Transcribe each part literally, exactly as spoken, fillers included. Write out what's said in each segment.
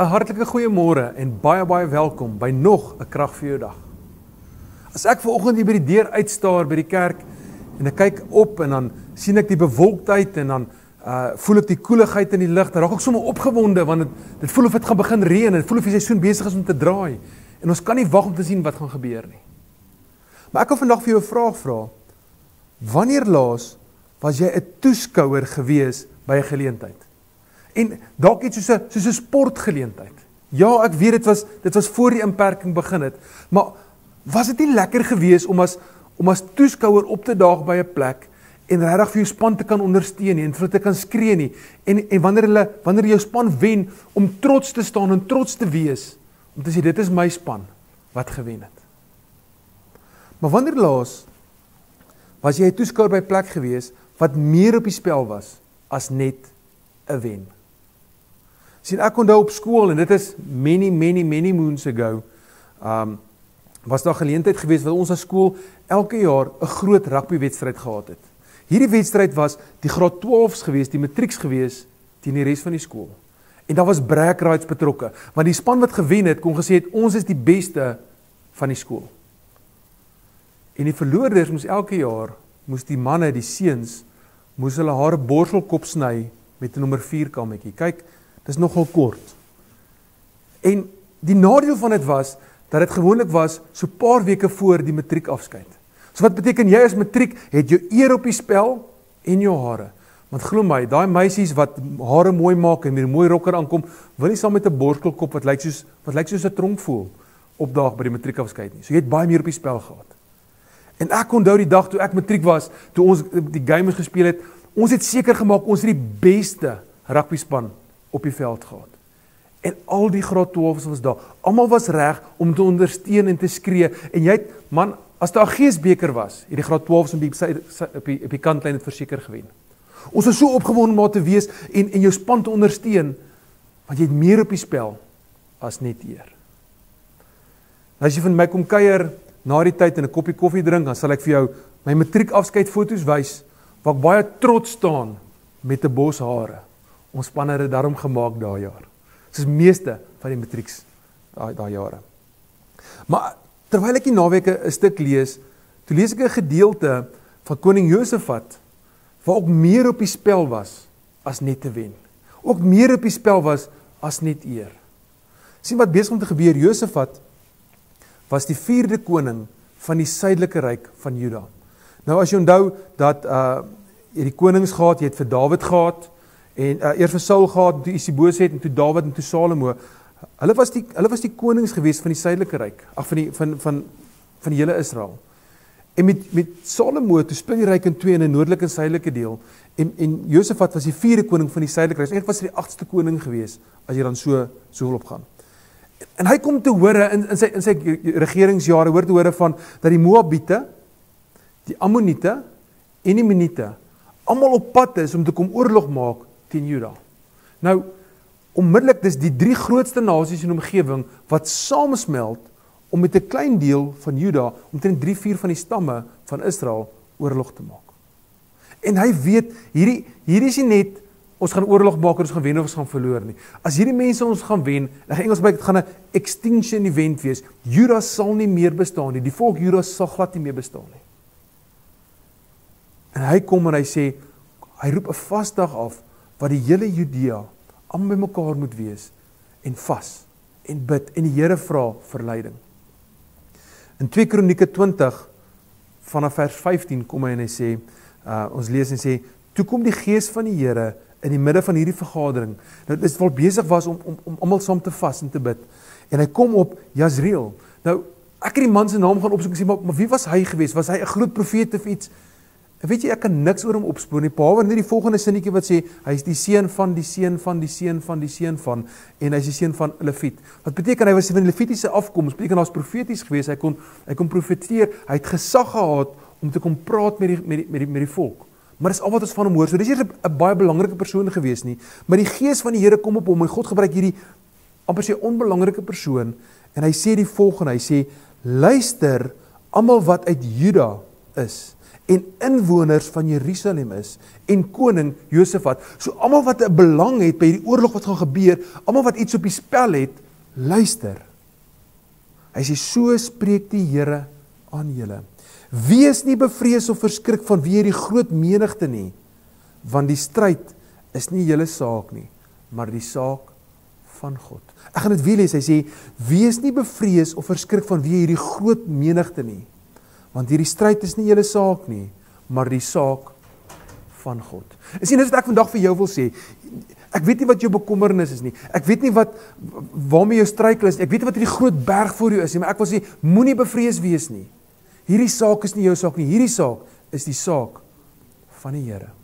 'n hartlike goeiemôre en baie baie welkom by nog 'n krag vir jou dag. As ek vanoggend hier by die deur uitstaar by die kerk en ek kyk op en dan sien ek die bewolktheid en dan uh, voel ek die koeligheid in die lug, dan raak ek sommer opgewonde want dit, dit voel of dit gaan begin reën en dit voel of die seisoen besig is om te draai en ons kan nie wag om te sien wat gaan gebeur nie. Maar ek wil vandag vir jou 'n vraag vra. Wanneer laas was jy 'n toeskouer gewees by 'n geleentheid? En dalk iets soos 'n soos 'n sportgeleentheid. Ja, ek weet dit was dit was voor die inperking begin het, maar was dit nie lekker gewees om as om as toeskouer op te daag by 'n plek en regtig vir jou span te kan ondersteun nie en vir hulle te kan skree nie en en wanneer hulle wanneer jou span wen om trots te staan en trots te wees om te sê dit is my span wat gewen het. Maar wanneer laas was jy 'n toeskouer by 'n plek gewees wat meer op die spel was as net 'n wen? Sien, ek onthou op skool, en dit is many, many, many moons ago, um, was daar geleentheid geweest wat ons as skool elke jaar 'n groot rugbywedstryd gehad het. Hierdie wedstryd was die graad twaalfs geweest, die matrieks geweest, teen die res van die skool. En daar was brag rights betrokke, want die span wat gewen het, kon gesê het, ons is die beste van die skool. En die verloorders moes elke jaar, moes die manne, die seuns, moes hulle hare borselkop sny met 'n nommer vier kammetjie. Kyk, dis nogal kort. En die nadeel van dit was, dat dit gewoonlik was, so paar weke voor die matriek afskeid. So wat beteken, jy as matriek, het jou eer op die spel, en jou hare. Want glo my, daai meisies wat hare mooi maak, en met 'n mooi rokker aankom, wil nie saam met 'n borstelkop, wat lyk soos, wat lyk soos 'n tronk voel, opdaag by die matriek afskeid nie. So jy het baie meer op die spel gehad. En ek onthou die dag toe ek matriek was, toe ons die gamers gespeel het, ons het seker gemaak, ons het die beste rugbyspan op die veld gehad. En al die graad twaalfs was daar, almal was reg om te ondersteun en te skree, en jy het, man, as daar 'n geesbeker was, het die graad twaalfs op die, op die, op die kantlyn het verseker gewen. Ons was so opgewonde om te wees, en, en jou span te ondersteun, want jy het meer op die spel, as net eer. Nou as jy van my kom kuier, na die tyd en 'n koppie koffie drink, dan sal ek vir jou my matriek afskeid foto's wys, waar ek baie trots staan, met 'n bos hare. Ons span het dit daarom gemaak daai jaar. Soos meeste van die matrieks daai, daai jare. Maar terwyl ek die naweek 'n stuk lees, toe lees ek 'n gedeelte van koning Josafat, waar ook meer op die spel was as net te wen. Ook meer op die spel was as net eer. Sien wat besig om te gebeur, Josafat was die vierde koning van die suidelike ryk van Juda. Nou as jy onthou dat uh, jy die konings gehad, jy het vir Dawid gehad, en uh, eers vir Saul gehad, toe Isiboset, en toe Dawid, en toe Salomo. Hulle was die, hulle was die konings gewees van die suidelike ryk, ag van die, van, van, van die hele Israel. En met, met Salomo, toe split die ryk in twee, in 'n noordelike en suidelike deel, en, en Josafat was die vierde koning van die suidelike ryk, eintlik was hy die agste koning gewees, as jy dan so, so wil opgaan. En hy kom te hore, in, in, sy, in sy regeringsjare, hoor te hore van, dat die Moabiete, die Ammoniete, en die Meniete, almal op pad is, om te kom oorlog maak, teen Juda. Nou, onmiddellik, dis die drie grootste nasies in die omgewing, wat saamsmelt, om met 'n klein deel van Juda, omtrent drie vier van die stamme van Israel, oorlog te maak. En hy weet, hierdie, hierdie is nie net, ons gaan oorlog maak, ons gaan wen of ons gaan verloor nie. As hierdie mense ons gaan wen, dan gaan Engels by, dit gaan 'n extinction event wees. Juda sal nie meer bestaan nie, die volk Juda sal glad nie meer bestaan nie. En hy kom en hy sê, hy roep 'n vasdag af, wat die hele Judea, almal by mekaar moet wees, en vas, en bid, en die Here vra vir leiding. In twee Kronieke twintig, vanaf vers vyftien, kom hy en hy sê, uh, ons lees en sê, toe kom die gees van die Here, in die midde van hierdie vergadering, nou dit wel besig was om, om, om almal saam te vas en te bid, en hy kom op Jazreel. Nou, ek het die man se naam gaan opsoek en sê, maar, maar wie was hy geweest? Was hy 'n groot profeet of iets? En weet jy, ek kan niks oor hom opspoor nie, behalwe net die volgende sinnetjie wat sê, hy is die seun van, die seun van, die seun van, die seun van, en hy is die seun van Leviet. Wat beteken, hy was van die Levitiese afkoms, beteken, hy was profeties geweest, hy kon, hy kon profeteer, hy het gesag gehad, om te kom praat met die, met die, met die, met die volk. Maar dis al wat ons van hom hoor, so dis hier 'n baie belangrike persoon geweest nie, maar die gees van die Here kom op hom, en God gebruik hierdie, amper sê onbelangrike persoon, en hy sê die volgende, hy sê, luister, almal wat uit Juda is, en inwoners van Jerusalem is en koning Josafat. So almal wat 'n belang het by die oorlog wat gaan gebeur, almal wat iets op die spel het, luister. Hy sê, so spreek die Here aan julle. Wees nie bevrees of verskrik van wie die groot menigte nie, want die stryd is nie julle saak nie, maar die saak van God. Ek gaan dit weer lees, hy sê, wees nie bevrees of verskrik van wie hierdie groot menigte nie, want hierdie stryd is nie julle saak nie, maar die saak van God. En sien, dit is wat ek vandag vir jou wil sê. Ek weet nie wat jou bekommernis is nie. Ek weet nie wat waarmee jou struikel is nie. Ek weet nie wat hierdie groot berg voor jou is nie, maar ek wil sê, moenie bevrees wees nie. Hierdie saak is nie jou saak nie. Hierdie saak is die saak van die Here.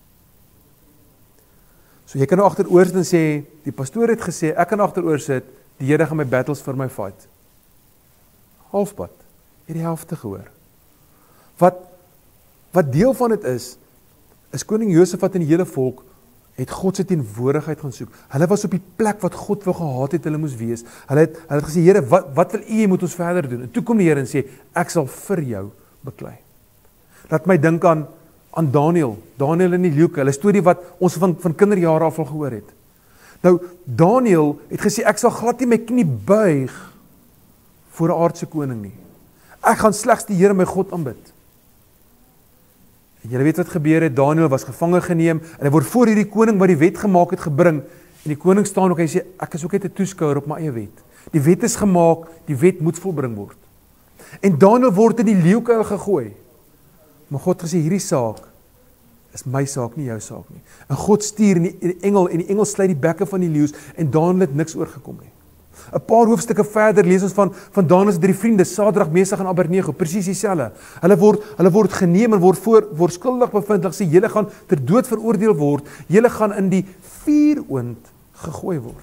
So jy kan nou agteroor sit en sê, die pastoor het gesê, ek kan agteroor sit, die Here gaan my battles vir my fight. Halfpad. Jy het die helfte gehoor. Wat, wat deel van dit is, is koning Josafat en die hele volk het God se teenwoordigheid gaan soek. Hulle was op die plek wat God wou gehad het hulle moes wees. Hulle het, hulle het gesê, Here, wat, wat wil U, moet ons verder doen? En toe kom die Here en sê, ek sal vir jou beklei. Laat my dink aan, aan Daniel, Daniel en die leeuke, hulle storie wat ons van, van kinderjare af al gehoor het. Nou, Daniel het gesê, ek sal glad nie my knie buig voor 'n aardse koning nie. Ek gaan slegs die Here my God aanbid. En julle weet wat gebeur het, Daniel was gevange geneem, en hy word voor hierdie koning wat die wet gemaak het gebring, en die koning staan ook, hy sê, ek is ook net 'n toeskouer op my eie wet. Die wet is gemaak, die wet moet volbring word. En Daniel word in die leeukuil gegooi. Maar God gesê, hierdie saak is my saak, nie jou saak nie. En God stuur in die, in die engel, en die engel sluit die bekke van die leeu's, en Daniel het niks oorgekom nie. 'n Paar hoofstukke verder lees ons van, van Daniel se drie vriende, Sadrag, Mesach en Abednego, presies dieselfde. Hulle word, hulle word geneem en word, voor, word skuldig bevind, hulle sê, julle gaan ter dood veroordeel word, julle gaan in die vuuroond gegooi word.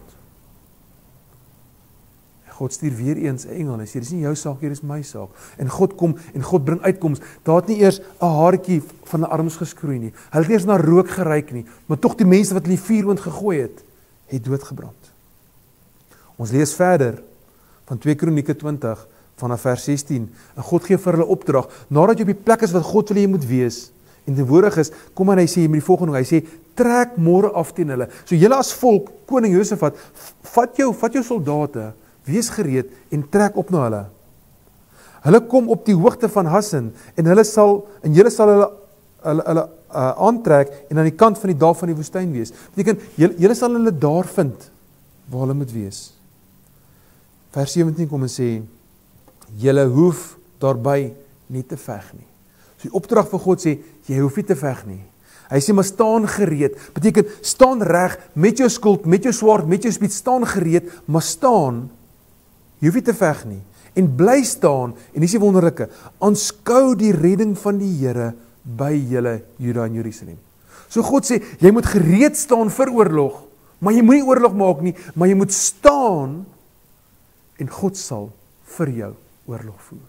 God stuur weer eens 'n engel, en sê, dit is nie jou saak, hier is my saak. En God kom, en God bring uitkoms. Daar het nie eers 'n haartjie van die arms geskroei nie. Hulle het nie eers na rook geruik nie, maar tog die mense wat in die vuuroond gegooi het, het doodgebrand. Ons lees verder van twee Kronieke twintig vanaf vers sestien. En God gee vir hulle opdrag, nadat jy op die plek is wat God wil jy moet wees, en teenwoordig is, kom en hy sê met die volgende, hy sê, trek môre af teen hulle. So julle as volk, koning Josafat, vat jou, vat jou soldate, wees gereed en trek op na hulle. Hulle kom op die hoogte van Hassan, en hulle sal, en julle sal hulle, hulle, hulle uh, aantrek, en aan die kant van die dal van die woestyn wees. Beteken, julle, julle sal hulle daar vind, waar hulle moet wees. Vers sewentien kom en sê, julle hoef daarby nie te veg nie. So die opdrag van God sê, jy hoef nie te veg nie. Hy sê, maar staan gereed. Beteken, staan reg met jou skild, met jou swaard, met jou spies, staan gereed, maar staan, jy hoef nie te veg nie. En bly staan, en dis die wonderlike, aanskou die redding van die Here by julle Juda en Jerusalem. So God sê, jy moet gereed staan vir oorlog, maar jy moet nie oorlog maak nie, maar jy moet staan, en God sal vir jou oorlog voer.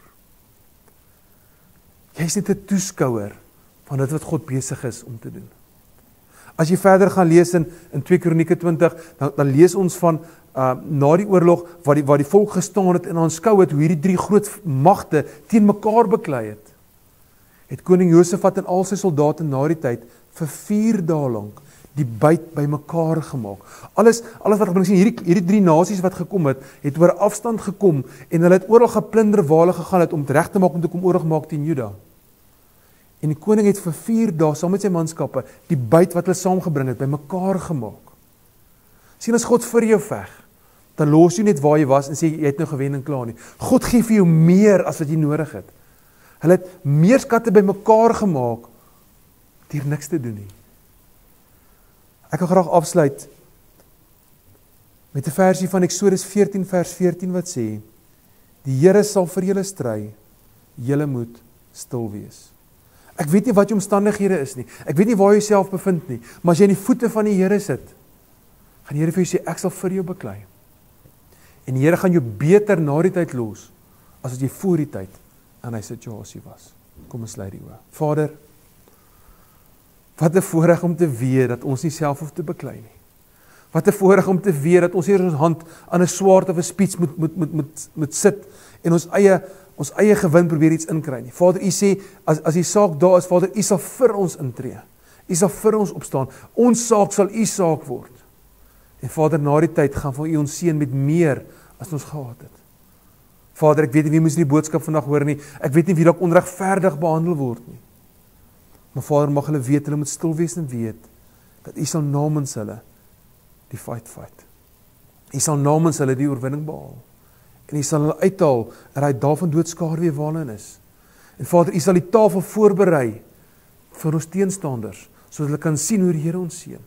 Jy is net 'n toeskouer van dit wat God besig is om te doen. As jy verder gaan lees in, in twee Kronieke twintig, dan, dan lees ons van uh, na die oorlog, waar die, waar die volk gestaan het en aanskou het, hoe hierdie drie groot magte teen mekaar beklei het. Het koning Josafat en al sy soldate na die tyd vir vier dae lank die byt by mekaar gemaak. Alles, alles wat gebring sien, hierdie, hierdie drie nasies wat gekom het, het oor afstand gekom, en hulle het oral geplunder waar hulle gegaan het, om reg te maak, om te kom oorlog maak teen Juda. En die koning het vir vier dae, saam met sy manskappe, die byt wat hulle saamgebring het, by mekaar gemaak. Sien, as God vir jou veg, dan los jy net waar jy was, en sê, jy het nou gewen en klaar nie. God gee vir jou meer, as wat jy nodig het. Hulle het meer skatte by mekaar gemaak, deur niks te doen nie. Ek wil graag afsluit met 'n versie van Eksodus veertien vers veertien wat sê, die Here sal vir julle stry, julle moet stil wees. Ek weet nie wat jou omstandighede is nie, ek weet nie waar jy jouself bevind nie, maar as jy in die voete van die Here sit, gaan die Here vir jou sê, ek sal vir jou beklei. En die Here gaan jou beter na die tyd los, as wat jy voor die tyd in hy situasie was. Kom ons sluit die oë. Vader, wat 'n voorreg om te weet dat ons nie self hoef te beklei nie. Wat 'n voorreg om te weet dat ons hier ons hand aan 'n swaard of 'n spies moet moet moet moet moet sit en ons eie ons eie gewin probeer iets inkry nie. Vader, U sê, as, as die saak daar is, Vader, U sal vir ons intree. U sal vir ons opstaan. Ons saak sal U saak word. En Vader, na die tyd gaan vir U ons seën met meer as ons gehad het. Vader, ek weet nie wie moes die boodskap vandag hoor nie. Ek weet nie wie dalk onregverdig behandel word nie. Maar Vader, mag hulle weet, hulle moet stil wees en weet, dat U sal namens hulle die fight fight. U sal namens hulle die oorwinning behaal. En U sal hulle uithaal uit daai dal van doodskaduwee waarin hulle is. En Vader, U sal die tafel voorberei vir ons teenstanders, sodat hulle kan sien hoe die Here ons seën.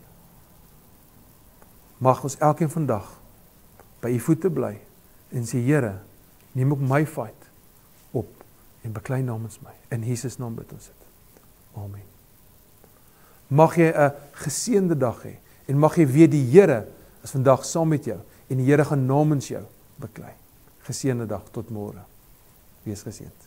Mag ons elkeen vandag by U voete bly en sê, Here, neem ook my fight op en beklei namens my. In Jesus naam bid ons dit. Amen. Mag jy 'n geseënde dag hê en mag jy weet die Here is vandag saam met jou en die Here gaan namens jou beklei. Geseënde dag tot môre. Wees geseënd.